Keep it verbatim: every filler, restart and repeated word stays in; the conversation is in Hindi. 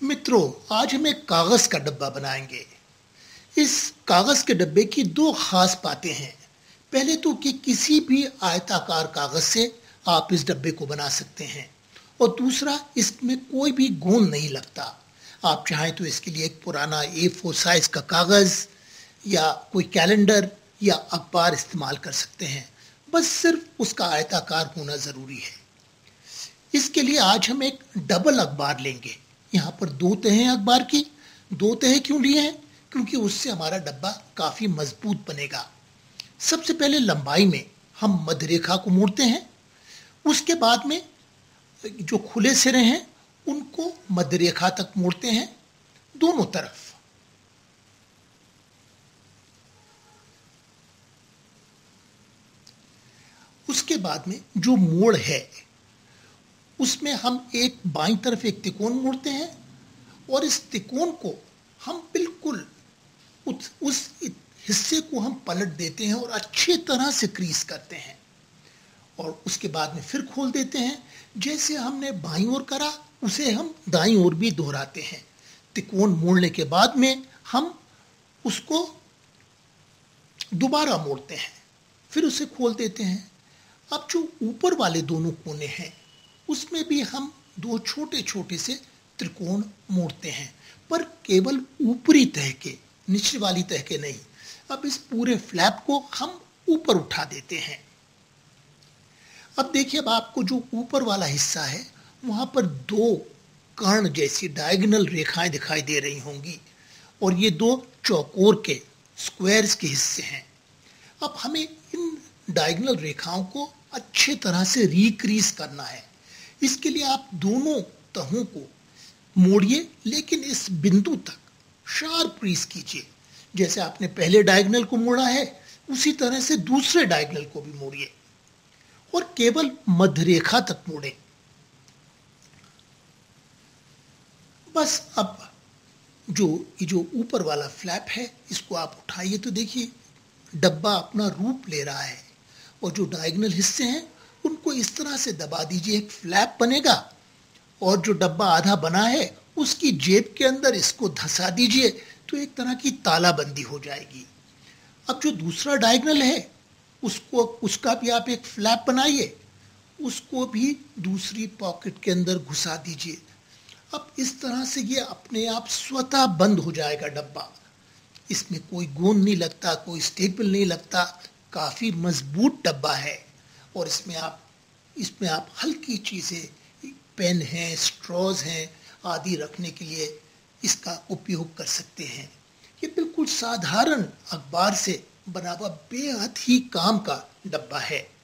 मित्रों, आज हम एक कागज का डब्बा बनाएंगे। इस कागज के डब्बे की दो खास बातें हैं। पहले तो कि किसी भी आयताकार कागज से आप इस डब्बे को बना सकते हैं, और दूसरा, इसमें कोई भी गोंद नहीं लगता। आप चाहें तो इसके लिए एक पुराना ए फोर साइज का कागज या कोई कैलेंडर या अखबार इस्तेमाल कर सकते हैं। बस सिर्फ उसका आयताकार होना जरूरी है। इसके लिए आज हम एक डबल अखबार लेंगे। यहाँ पर दो तहें अखबार की। दो तहें क्यों लिए हैं? क्योंकि उससे हमारा डब्बा काफी मजबूत बनेगा। सबसे पहले लंबाई में हम मध्य रेखा को मोड़ते हैं। उसके बाद में जो खुले सिरे हैं उनको मध्य रेखा तक मोड़ते हैं, दोनों तरफ। उसके बाद में जो मोड़ है उसमें हम एक बाईं तरफ एक त्रिकोण मोड़ते हैं, और इस त्रिकोण को हम बिल्कुल उस, उस हिस्से को हम पलट देते हैं और अच्छी तरह से क्रीज करते हैं, और उसके बाद में फिर खोल देते हैं। जैसे हमने बाईं ओर करा उसे हम दाईं ओर भी दोहराते हैं। त्रिकोण मोड़ने के बाद में हम उसको दोबारा मोड़ते हैं, फिर उसे खोल देते हैं। अब जो ऊपर वाले दोनों कोने हैं उसमें भी हम दो छोटे छोटे से त्रिकोण मोड़ते हैं, पर केवल ऊपरी तह के, निचली वाली तह के नहीं। अब इस पूरे फ्लैप को हम ऊपर उठा देते हैं। अब देखिए, अब आपको जो ऊपर वाला हिस्सा है वहां पर दो कर्ण जैसी डायगोनल रेखाएं दिखाई दे रही होंगी, और ये दो चौकोर के, स्क्वायर्स के हिस्से हैं। अब हमें इन डायगोनल रेखाओं को अच्छे तरह से रिक्रीज करना है। इसके लिए आप दोनों तहों को मोड़िए, लेकिन इस बिंदु तक शार्प क्रीज कीजिए। जैसे आपने पहले डायगोनल को मोड़ा है उसी तरह से दूसरे डायगोनल को भी मोड़िए, और केवल मध्य रेखा तक मोड़ें। बस अब जो ये जो ऊपर वाला फ्लैप है इसको आप उठाइए तो देखिए डब्बा अपना रूप ले रहा है, और जो डायगोनल हिस्से हैं उनको इस तरह से दबा दीजिए, एक फ्लैप बनेगा। और जो डब्बा आधा बना है उसकी जेब के अंदर इसको धंसा दीजिए तो एक तरह की तालाबंदी हो जाएगी। अब जो दूसरा डायगोनल है उसको उसका भी आप एक फ्लैप बनाइए, उसको भी दूसरी पॉकेट के अंदर घुसा दीजिए। अब इस तरह से ये अपने आप स्वतः बंद हो जाएगा डब्बा। इसमें कोई गोंद नहीं लगता, कोई स्टेपल नहीं लगता। काफी मजबूत डब्बा है, और इसमें आप इसमें आप हल्की चीजें, पेन हैं, स्ट्रॉज हैं आदि रखने के लिए इसका उपयोग कर सकते हैं। ये बिल्कुल साधारण अखबार से बना हुआ बेहद ही काम का डब्बा है।